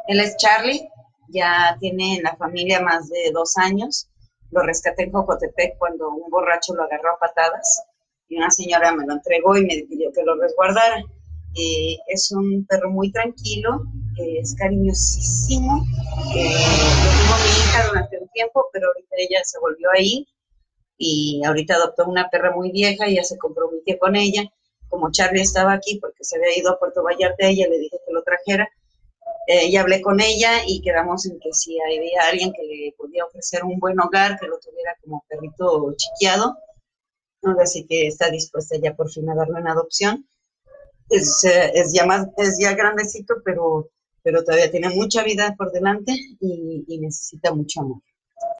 Él es Charlie, ya tiene en la familia más de 2 años. Lo rescaté en Jocotepec cuando un borracho lo agarró a patadas y una señora me lo entregó y me pidió que lo resguardara. Es un perro muy tranquilo, es cariñosísimo. Lo tuvo mi hija durante un tiempo, pero ahorita ella se volvió a ir y ahorita adoptó una perra muy vieja y ya se comprometió con ella. Como Charlie estaba aquí porque se había ido a Puerto Vallarta, ella le dije que lo trajera. Ya hablé con ella y quedamos en que si había alguien que le podía ofrecer un buen hogar, que lo tuviera como perrito chiqueado, ¿no? Así que está dispuesta ya por fin a darlo en adopción. Es ya grandecito, pero todavía tiene mucha vida por delante y necesita mucho amor.